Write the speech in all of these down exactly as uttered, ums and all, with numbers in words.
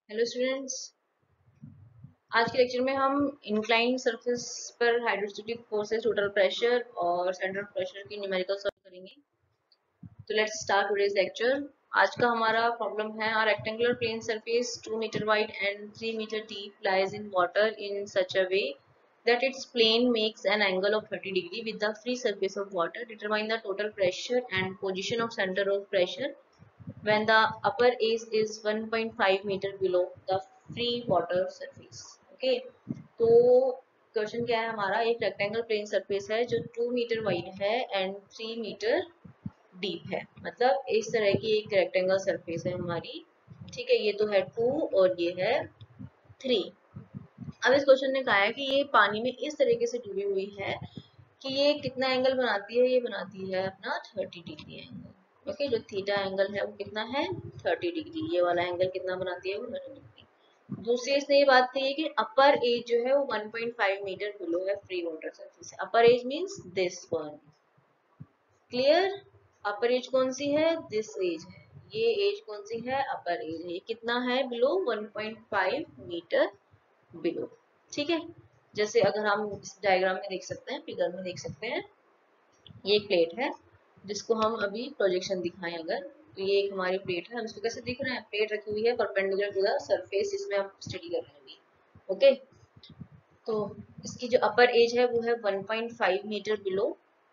Hello students. आज के lecture में हम इंक्लाइन सरफेस पर हाइड्रोस्टैटिक फोर्सेस, टोटल प्रेशर और सेंटर ऑफ प्रेशर की न्यूमेरिकल सॉल्व करेंगे। तो लेट्स स्टार्ट टुडेस लेक्चर। आज का हमारा प्रॉब्लम है a rectangular plane surface two metre wide and three metre deep lies in water in such a way that its plane makes an angle of thirty degree with the free surface of water. Determine the total pressure and position of center of pressure when the upper edge is one point five meter below the free water surface. Okay, तो question क्या है हमारा, एक rectangle plane surface है जो two metre wide है and three metre deep है। मतलब इस तरह की एक रेक्टेंगल सरफेस है हमारी। ठीक है, ये तो है टू और ये है थ्री। अब इस क्वेश्चन ने कहा है कि ये पानी में इस तरीके से डूबी हुई है कि ये कितना एंगल बनाती है, ये बनाती है अपना थर्टी डिग्री एंगल। ओके, जो थीटा एंगल है वो कितना है, थर्टी डिग्री। ये वाला एंगल कितना बनाती है, वो थर्टी डिग्री। दूसरी इसने ये बात कही है कि अपर एज जो है वो one point five metre below है free water surface. Upper edge means this one. Clear? Upper edge कौन सी है, दिस एज है। ये एज कौन सी है, अपर एज है। ये कितना है below, one point five metre below. ठीक है, जैसे अगर हम इस डायग्राम में देख सकते हैं, फिगर में देख सकते हैं, ये एक प्लेट है जिसको हम अभी प्रोजेक्शन दिखाएं अगर, तो ये एक हमारी प्लेट है। हम इसको कैसे दिख रहे हैं, प्लेट रखी हुई है परपेंडिकुलर टू द सरफेस, इसमें हम स्टडी कर रहे हैं अभी। ओके, तो इसकी जो अपर एज है वो है one point five metre below.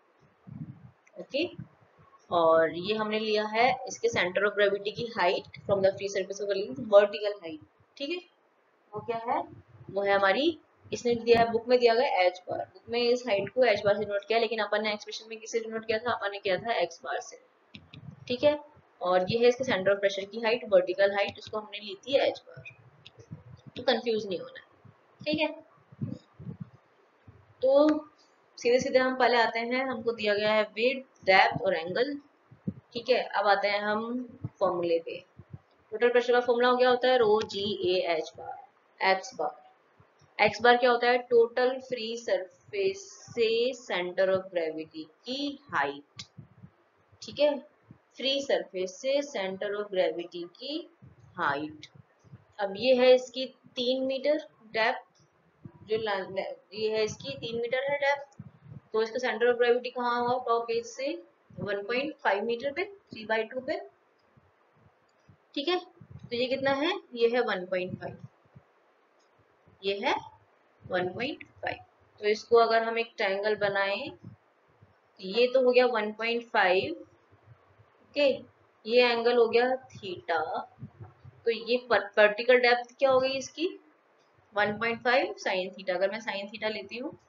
Okay, और ये हमने लिया है इसके सेंटर ऑफ ग्रेविटी की height from the free surface of vertical height. ठीक है, वो क्या है, वो है हमारी, इसने दिया है बुक में दिया गया एच बार। बुक में इस हाइट को एच बार से नोट किया, लेकिन अपन ने एक्सप्रेशन में किससे नोट किया था, अपन ने किया था एक्स बार से। ठीक है, और ये है इसके सेंटर ऑफ प्रेशर की हाइट, वर्टिकल हाइट, उसको हमने ली थी एच बार। तो कंफ्यूज नहीं होना है। ठीक है, तो सीधे सीधे हम पहले आते हैं, हमको दिया गया है विड्थ, डेप्थ और एंगल। ठीक है, अब आते हैं हम फॉर्मूले पे। टोटल प्रेशर का फॉर्मूला क्या होता है, rho g A h bar x bar. X bar क्या होता है, टोटल फ्री सरफेस से सेंटर ऑफ ग्रेविटी की हाइट। ठीक है, फ्री सरफेस से सेंटर ऑफ ग्रेविटी की हाइट। अब ये है इसकी तीन मीटर डेप्थ, जो ये है इसकी तीन मीटर है डेप्थ, तो इसका सेंटर ऑफ ग्रेविटी कहाँ होगा, टॉप एज से वन पॉइंट फाइव मीटर पे, थ्री बाई टू पे। ठीक है, तो ये कितना है, ये है वन पॉइंट फाइव, ये है वन पॉइंट फाइव। तो इसको अगर हम एक ट्रायंगल बनाएं, ये तो हो गया वन पॉइंट फाइव। ओके, ये एंगल हो गया थीटा, तो ये वर्टिकल डेप्थ क्या हो गई इसकी, one point five sine theta. अगर मैं साइन थीटा लेती हूँ,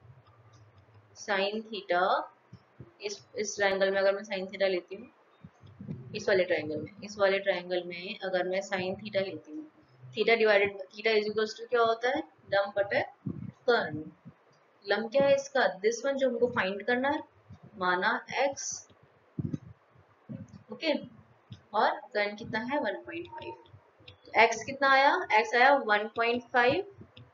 साइन थीटा, इस इस ट्रायंगल में अगर मैं साइन थीटा लेती हूँ, इस वाले ट्रायंगल में इस वाले ट्रायंगल में अगर मैं साइन थीटा लेती हूँ, theta divided theta is equals to क्या होता है, लंब बटे कर्न। लंब क्या है इसका, दिस वन जो हमको फाइंड करना है, माना x। ओके, और कर्न कितना है वन पॉइंट फाइव। तो x कितना आया, x आया one point five,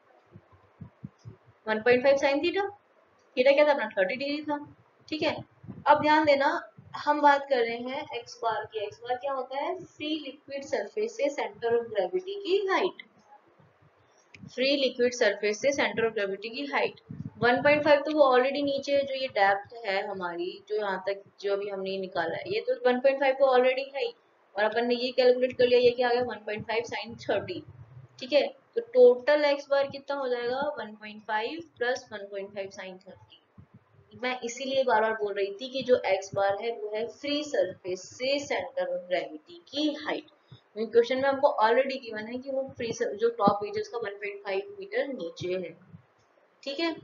one point five sine theta. Theta क्या था अपना, थर्टी डिग्री था। ठीक है, अब ध्यान देना, हम बात कर रहे हैं x बार की। x बार क्या होता है, फ्री लिक्विड सरफेस से सेंटर ऑफ ग्रेविटी की हाइट। फ्री लिक्विड सरफेस से सेंटर ऑफ ग्रेविटी की हाइट वन पॉइंट फाइव, तो वो ऑलरेडी नीचे है। जो ये डेप्थ है हमारी, जो यहाँ तक जो अभी हमने निकाला है, ये तो वन पॉइंट फाइव तो ऑलरेडी है ही, और अपन ने ये कैलकुलेट कर लिया, ये क्या आ गया one point five sine thirty. ठीक है, तो टोटल एक्स बार कितना हो जाएगा, one point five plus one point five sine thirty. मैं इसीलिए बार बार बोल रही थी कि जो एक्स बार है वो है फ्री सरफेस से सेंटर ऑफ ग्रेविटी की हाइट। क्वेश्चन में हमको ऑलरेडी गिवन है कि वो फ्री जो टॉप एज है उसका वन पॉइंट फाइव मीटर नीचे है। ठीक है,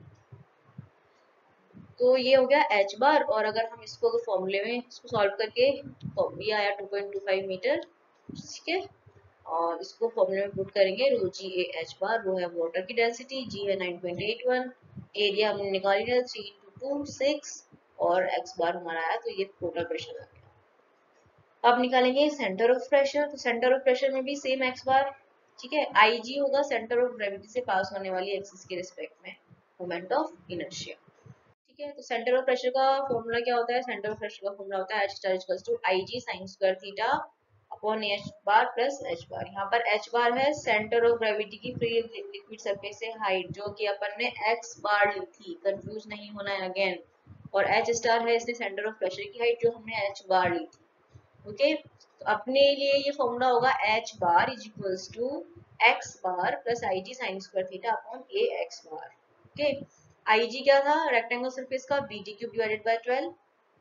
तो ये हो गया एच बार। और अगर हम इसको अगर फॉर्मूले में इसको सॉल्व करके, ये आया two point two five metre. ठीक है, और इसको फॉर्मूले में पुट करेंगे, रो जी ए एच बार, वो है वाटर की डेंसिटी, जी है nine point eight one, area हमने निकाली है थ्री इंटू टू सिक्स, और एक्स बार हमारा आया, तो ये टोटल प्रेशर आ गया। अब निकालेंगे सेंटर ऑफ प्रेशर। तो सेंटर ऑफ प्रेशर में भी सेम एक्स बार। ठीक है, आई जी होगा सेंटर ऑफ ग्रेविटी से पास होने वाली एक्सिस के रिस्पेक्ट में मोमेंट ऑफ इनर्शिया। ठीक है, तो सेंटर ऑफ प्रेशर का फॉर्मूला क्या होता है, सेंटर ऑफ प्रेशर का फॉर्मूला होता है h star equals to I G sine square theta upon h bar plus h bar. यहाँ पर एच बार है सेंटर ऑफ ग्रेविटी की फ्री लिक्विड सरफेस से हाइट, जो कि अपन ने एक्स बार ली थी, कंफ्यूज नहीं होना है अगेन। और एच स्टार है इसने सेंटर ऑफ प्रेशर की हाइट, जो हमने एच बार ली थी। ओके, तो अपने लिए ये फॉर्मूला होगा h bar is equals to x bar plus I G sine square theta upon A x bar. Okay, I G क्या था रेक्टेंगल सरफेस का, b d cube divided by twelve.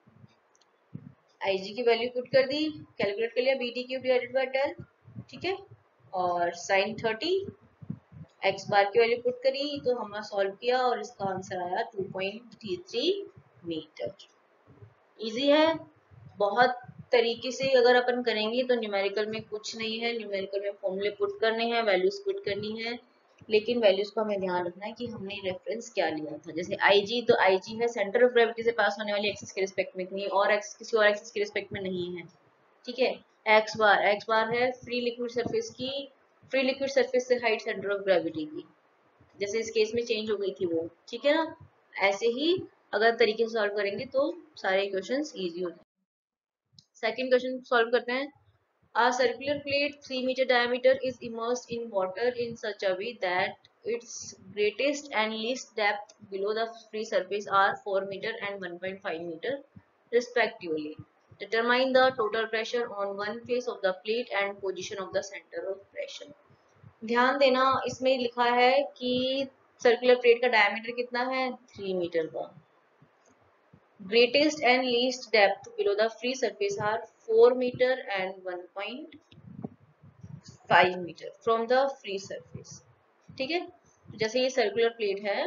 I G की value put कर दी, calculate कर लिया, b d cube divided by twelve, ठीक है। और साइन थर्टी, एक्स बार की वैल्यू पुट करी तो हमने सॉल्व किया और इसका आंसर आया two point three three metre. Easy है बहुत तरीके से। अगर अपन करेंगे तो न्यूमेरिकल में कुछ नहीं है, न्यूमेरिकल में फॉर्मूले पुट करने हैं, वैल्यूज पुट करनी है, लेकिन वैल्यूज को हमें ध्यान रखना है कि हमने रेफरेंस क्या लिया था। जैसे आईजी, तो आईजी है सेंटर ऑफ ग्रेविटी से पास होने वाली एक्सिस के रिस्पेक्ट में, कहीं और एक्सिस किसी और एक्सिस के रिस्पेक्ट में नहीं है, ठीक है। एक्स बार, एक्स बार है फ्री लिक्विड सरफेस की, फ्री लिक्विड सरफेस से हाइट सेंटर ऑफ ग्रेविटी की, जैसे इस केस में चेंज हो गई थी वो, ठीक है ना। ऐसे ही अगर तरीके से सॉल्व करेंगे तो सारे क्वेश्चंस इजी हो जाएंगे। सेकंड क्वेश्चन सॉल्व करते हैं। A circular plate three meter diameter is immersed in water in such a way that its greatest and least depth below the free surface are four meter and one point five meter respectively. Determine the total pressure on one face of the plate and position of the center of pressure. ध्यान देना, इसमें लिखा है कि circular plate का diameter कितना है, three metre का। Greatest and least depth below the free surface are four meter and one point five meter from the free surface, ठीक है। जैसे ये सर्कुलर प्लेट है,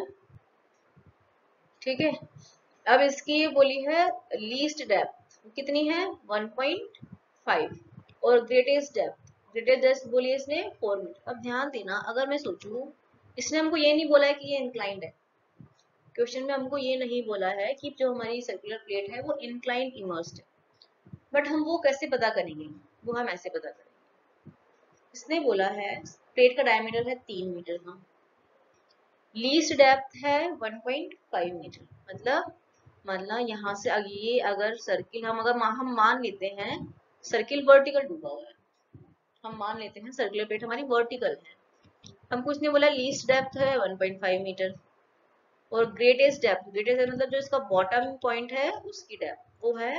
ठीक है। अब इसकी बोली है लीस्ट डेप्थ कितनी है, वन पॉइंट फाइव, और ग्रेटेस्ट डेप्थ, ग्रेटेस्ट डेप्थ बोली है इसने फोर मीटर। अब ध्यान देना, अगर मैं सोचूं, इसने हमको ये नहीं बोला है कि ये इंक्लाइंड है, क्वेश्चन में हमको ये नहीं बोला है कि जो हमारी सर्कुलर प्लेट है वो इंक्लाइंड इमर्स्ड है, बट हम वो कैसे पता करेंगे, वो हम ऐसे पता करेंगे। इसने बोला है प्लेट का डायमीटर है तीन मीटर का, लीस्ट डेप्थ है वन पॉइंट फाइव मीटर, मतलब मतलब यहाँ से ये अगर सर्किल हम अगर हम मान लेते हैं सर्किल वर्टिकल डूबा हुआ है, हम मान लेते हैं सर्कुलर प्लेट हमारी वर्टिकल है, हमको इसने बोला लीस्ट डेप्थ है वन पॉइंट फाइव मीटर, और ग्रेटेस्ट डेप्थ, ग्रेटेस्ट डेप्थ मतलब जो इसका बॉटम पॉइंट है उसकी डेप्थ वो है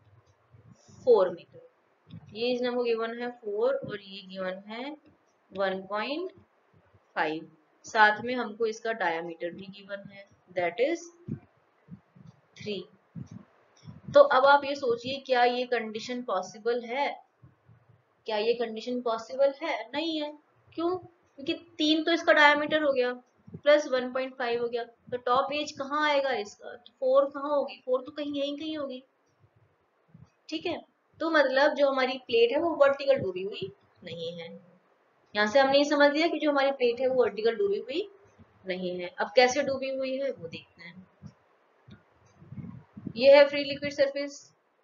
फोर मीटर। ये इस नंबर गिवन है फोर और ये गिवन है वन पॉइंट फाइव, साथ में हमको इसका डायमीटर भी गिवन है दैट इज थ्री। तो अब आप ये सोचिए, क्या ये कंडीशन पॉसिबल है, क्या ये कंडीशन पॉसिबल है, नहीं है। क्यों, क्योंकि तीन तो इसका डायमीटर हो गया प्लस वन पॉइंट फाइव हो गया, तो टॉप एज कहाँ आएगा इसका, फोर कहाँ होगी, फोर तो कहीं यहीं कहीं होगी, ठीक है। तो मतलब जो हमारी प्लेट है वो वर्टिकल डूबी हुई नहीं है। यहाँ से हमने ये समझ लिया कि जो हमारी प्लेट है वो वर्टिकल डूबी हुई नहीं है। अब कैसे डूबी हुई है वो देखते हैं। ये है फ्री लिक्विड सरफेस,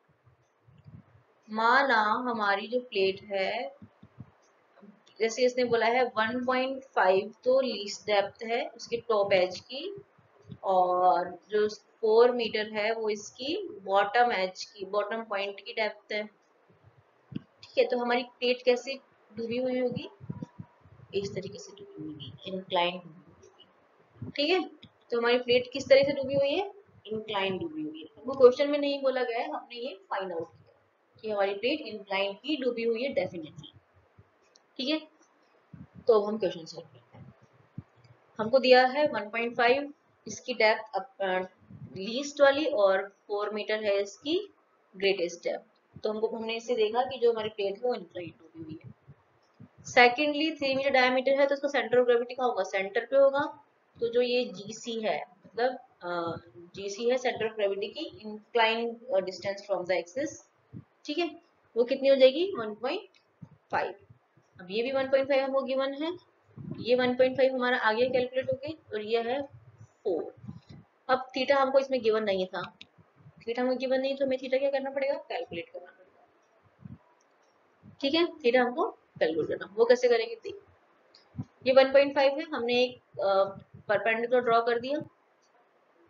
माना हमारी जो प्लेट है, जैसे इसने बोला है वन पॉइंट फाइव तो लीस्ट डेप्थ है उसकी टॉप एज की, और जो फोर मीटर है वो इसकी बॉटम एज की, बॉटम पॉइंट की डेप्थ है, ठीक है। तो हमारी प्लेट कैसे डूबी हुई होगी, इस तरीके से डूबी हुई होगी, इंक्लाइन डूबी हुई, ठीक है। तो हमारी प्लेट किस तरह से डूबी हुई है, इंक्लाइन डूबी हुई है। हमको क्वेश्चन में नहीं बोला गया है, हमने ये फाइंड आउट किया कि हमारी प्लेट इंक्लाइन की डूबी हुई है डेफिनेटली, ठीक है। तो अब हम क्वेश्चन सॉल्व करते हैं। हमको दिया है वन पॉइंट फाइव इसकी डेप्थ लीस्ट वाली, और फोर मीटर है इसकी ग्रेटेस्ट डेप्थ। तो हमको हमने इससे देखा कि जो हमारी प्लेट है वो इंक्लाइन डूबी हुई है। सेकेंडली थ्री मीटर डायमीटर है तो इसका सेंटर ऑफ ग्रेविटी का होगा, सेंटर पे होगा। तो जो ये जीसी है, मतलब जीसी है सेंटर ऑफ ग्रेविटी की incline distance from the axis, ठीक है, वो कितनी हो जाएगी वन पॉइंट फाइव। अब ये भी वन पॉइंट फाइव हमको गिवन है, ये वन पॉइंट फाइव हमारा आगे कैलकुलेट हो गई, और ये है फोर। अब थीटा हमको इसमें गिवन नहीं था, थीटा हमको गिवन नहीं तो हमें थीटा क्या करना पड़ेगा, कैलकुलेट करना पड़ेगा, ठीक है। थीटा हमको कैलकुलेट करना, वो कैसे करेंगे, देखिए ये वन पॉइंट फाइव है, हमने एक परपेंडिकुलर ड्रॉ कर दिया,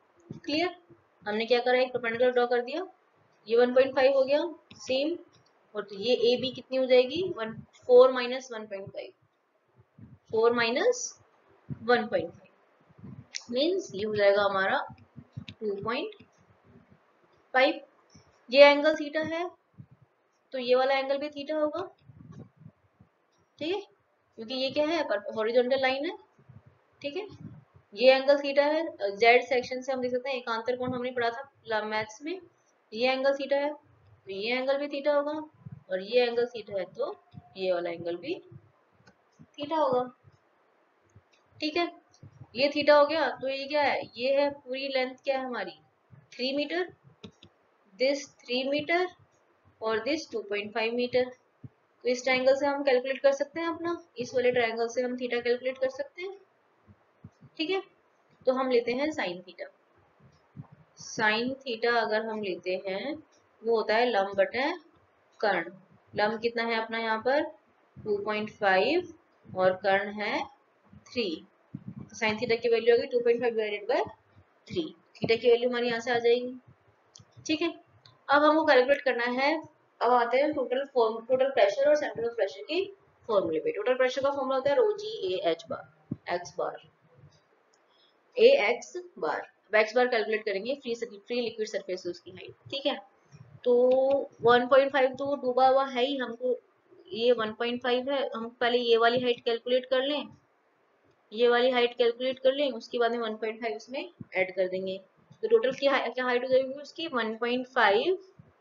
क्लियर, हमने क्या करा एक परपेंडिकुलर ड्रॉ कर दिया, ये वन पॉइंट फाइव हो गया सेम, और तो ये ए बी कितनी हो जाएगी, one four minus one point five, four minus one point five means ये हो जाएगा हमारा टू पॉइंट फाइव। ये एंगल थीटा है तो ये वाला एंगल भी थीटा होगा, ठीक है, क्योंकि ये क्या है, हॉरिजॉन्टल लाइन है, ठीक है। ये एंगल थीटा है, जेड सेक्शन से हम देख सकते हैं, एकांतर कोण हमने पढ़ा था मैथ्स में, ये एंगल थीटा है तो ये एंगल भी थीटा होगा, और ये एंगल थीटा है तो ये वाला एंगल भी थीटा होगा, ठीक है। ये थीटा हो गया, तो ये क्या है, ये है पूरी लेंथ क्या है हमारी, three metre, this three metre और this two point five metre. तो इस ट्रायंगल से हम कैलकुलेट कर सकते हैं अपना, इस वाले ट्रायंगल से हम थीटा कैलकुलेट कर सकते हैं, ठीक है। तो हम लेते हैं साइन थीटा। साइन थीटा अगर हम लेते हैं वो होता है लंब बटे कर्ण। लंब कितना है अपना यहाँ पर टू पॉइंट फाइव और कर्ण है थ्री, तो साइन थीटा की वैल्यू होगी two point five divided by three, theta की वैल्यू हमारी यहाँ से आ जाएगी, ठीक है। अब हमको कैलकुलेट करना है, अब आते हैं टोटल फॉर्म टोटल प्रेशर और सेंटर ऑफ प्रेशर की फॉर्मूले पे। टोटल प्रेशर का फॉर्मूला होता है rho g A h bar, x bar, A x bar. अब एक्स बार कैलकुलेट करेंगे फ्री फ्री लिक्विड सरफेस उसकी हाइट, ठीक है। तो वन पॉइंट फाइव तो डूबा हुआ है ही, हमको ये वन पॉइंट फाइव है, हम पहले ये वाली हाइट कैलकुलेट कर लें, ये वाली हाइट कैलकुलेट कर लें, उसके बाद में वन पॉइंट फाइव उसमें ऐड कर देंगे, तो टोटल क्या क्या हाइट हो जाएगी उसकी one point five,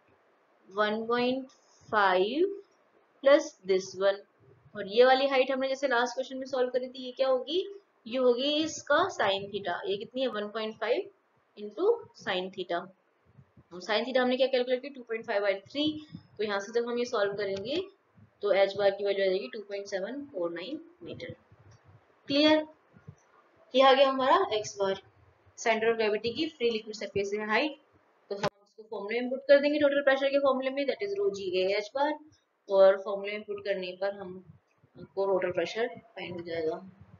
one point five plus this one, और ये वाली हाइट हमने जैसे लास्ट क्वेश्चन में सॉल्व करी थी, ये क्या होगी, ये होगी इसका साइन थीटा, ये कितनी है one point five into sine theta. Sine theta हमने क्या कैलकुलेट की two point five by three, तो यहाँ से जब हम ये सॉल्व करेंगे तो एच बार की वैल्यू आ जाएगी two point seven four nine metre. Clear, ये आ गया हमारा x bar, centre of gravity की फ्री लिक्विड सरफेस है हाइट। तो हम इसको फॉर्मूले में पुट कर देंगे टोटल प्रेशर के फॉर्मूले में, that is rho g A h bar, और फॉर्मूले में पुट करने पर हमको टोटल प्रेशर फाइंड हो जाएगा।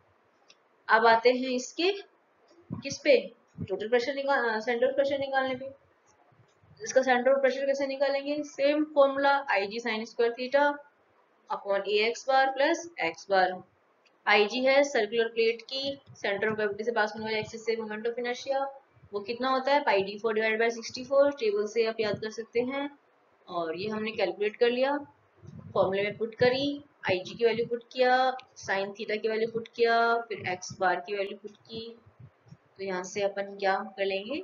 अब आते हैं इसके किस पे, टोटल प्रेशर निकाल सेंटर ऑफ प्रेशर निकालने पे। इसका सेंटर ऑफ प्रेशर कैसे निकालेंगे, same formula I G sine square theta upon A x bar plus x bar. I G है सर्कुलर प्लेट की सेंटर ऑफ ग्रेविटी से पास होने वाले एक्सिस से मोमेंट ऑफ इनर्शिया, वो कितना होता है pi D four divided by sixty four, table से आप याद कर सकते हैं, और ये हमने कैलकुलेट कर लिया, फॉर्मूले में पुट करी, आई जी की वैल्यू पुट किया, साइन थीटा की वैल्यू पुट किया, फिर एक्स बार की वैल्यू पुट की, तो यहाँ से अपन क्या कर लेंगे,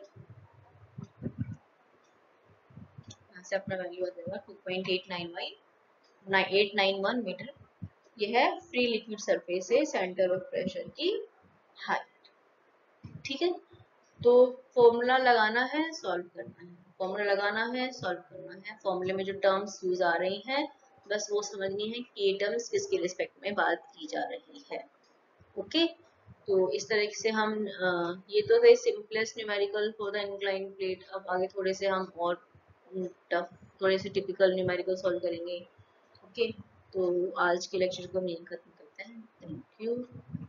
यहाँ से अपना वैल्यू आ जाएगा two point eight nine by eight nine one metre. ये है फ्री लिक्विड सरफेस से सेंटर ऑफ प्रेशर की हाइट, ठीक है। तो फॉर्मूला लगाना है, सॉल्व करना है, फॉर्मूला लगाना है, सॉल्व करना है, फॉर्मूले में जो टर्म्स यूज आ रही हैं बस वो समझनी है कि ये टर्म्स किसके रिस्पेक्ट में बात की जा रही है, ओके। तो इस तरह से हम आ, ये तो थे simplest numerical for the incline plate. अब आगे थोड़े से हम और टफ थोड़े से टिपिकल न्यूमेरिकल सॉल्व करेंगे, ओके। तो आज के लेक्चर को हम यहीं खत्म करते हैं, थैंक यू।